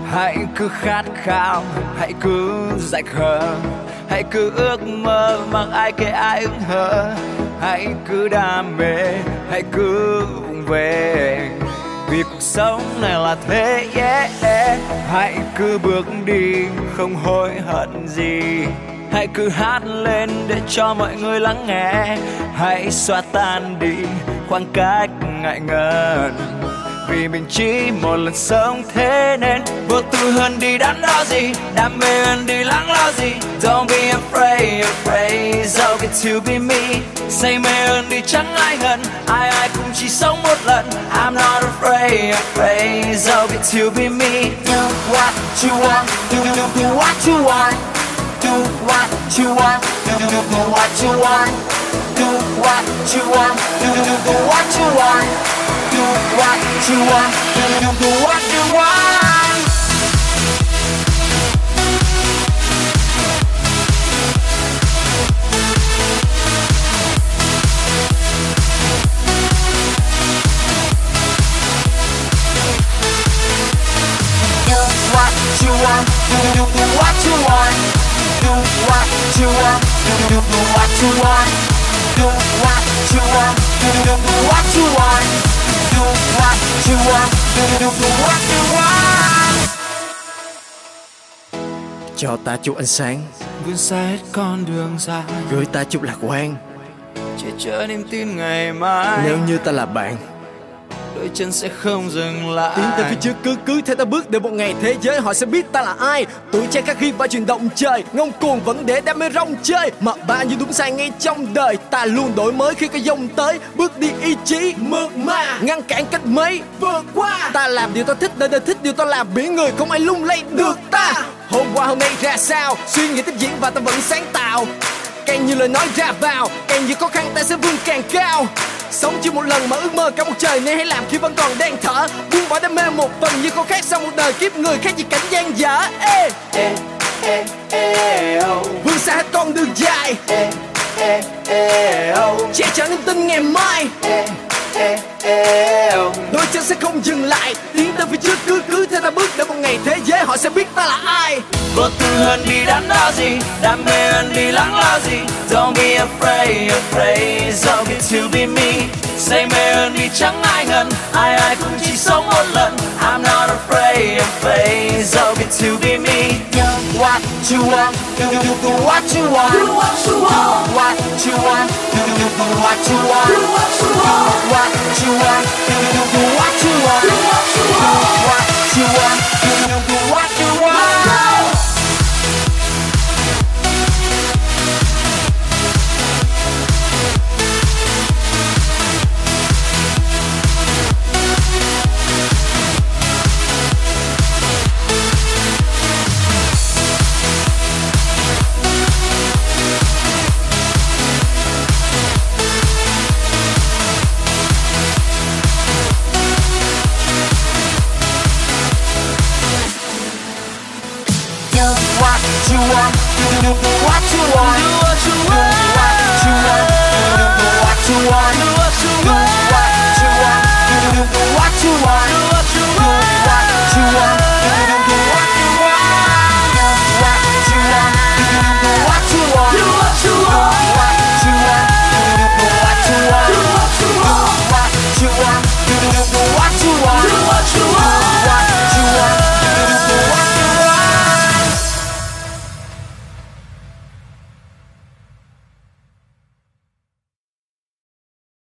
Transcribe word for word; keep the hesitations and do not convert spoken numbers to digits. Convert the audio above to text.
Hãy cứ khát khao, hãy cứ dại khờ, hãy cứ ước mơ mặc ai kể ai ưng hờ. Hãy cứ đam mê, hãy cứ vụng về, vì cuộc sống này là thế, yeah, yeah. Hãy cứ bước đi, không hối hận gì. Hãy cứ hát lên để cho mọi người lắng nghe. Hãy xóa tan đi khoảng cách ngại ngần, vì mình chỉ một lần sống thế nên vô tư hơn đi đắn đo gì, đam mê hơn đi lắng lo gì. Don't be afraid, afraid, it's okay to be me. Say mê hơn đi chẳng ai hận, ai ai cũng chỉ sống một lần. I'm not afraid, afraid, it's okay to be me. Do what you want, do, do, do what you want. Do what you want, do, do, do what you want. Do what you want, do, do, do what you want. Do what you want, do, do, do what you want. Do what you want, do, do, do what you want. Do what you want, do, do, do what you want. Do what you want, do, do, do what you want. Do what you want, do, do, do what you want. Cho ta chút ánh sáng, vươn xa hết con đường dài, gửi ta chút lạc quan, che chở niềm tin ngày mai. nếu như ta là bạn, đôi chân sẽ không dừng lại. tiến tới phía trước, cứ cứ theo ta bước, để một ngày thế giới họ sẽ biết ta là ai. Tuổi trẻ khắc ghi và chuyển động trời, ngông cuồng vẫn để đam mê rong chơi. Mà bao nhiêu đúng sai ngay trong đời, ta luôn đổi mới khi có dông tới. Bước đi ý chí mượt mà, ngăn cản cách mấy vượt qua. Ta làm điều ta thích để đời thích điều ta làm, biển người không ai lung lay được ta. Hôm qua hôm nay ra sao, suy nghĩ tiếp diễn và ta vẫn sáng tạo. Càng nhiều lời nói ra vào, càng nhiều khó khăn ta sẽ vươn càng cao. Sống chỉ một lần mà ước mơ cả một trời, nên hãy làm khi vẫn còn đang thở. Buông bỏ đam mê một phần như con khác sau một đời kiếp người khác gì cảnh gian dở. Ê Ê, ê, ê, oh. vươn xa hết con đường dài, Ê, ê, ê, oh. che chở niềm tin ngày mai. Ê, ê, ê, oh. Đôi chân sẽ không dừng lại, tiến tới phía trước, cứ cứ theo ta bước, để một ngày thế giới họ sẽ biết ta là ai. Vô tư hơn đi đắn đo gì, đam mê hơn đi lắng lo gì. Don't be afraid, afraid, it's okay to be me. Say mê hơn đi chẳng ai hận, ai ai cũng chỉ sống một lần. I'm not afraid, afraid, it's okay to be me. Do what you want, do, do, do, do what you want. Do what you want, do what you want, do, do, do, do what you want. Do what you want, do, do, do what you want. Do what you want, do, do, do what you want. You want, do, do, do what you want. Do what you want. Do what you want. Do, do, do what you want.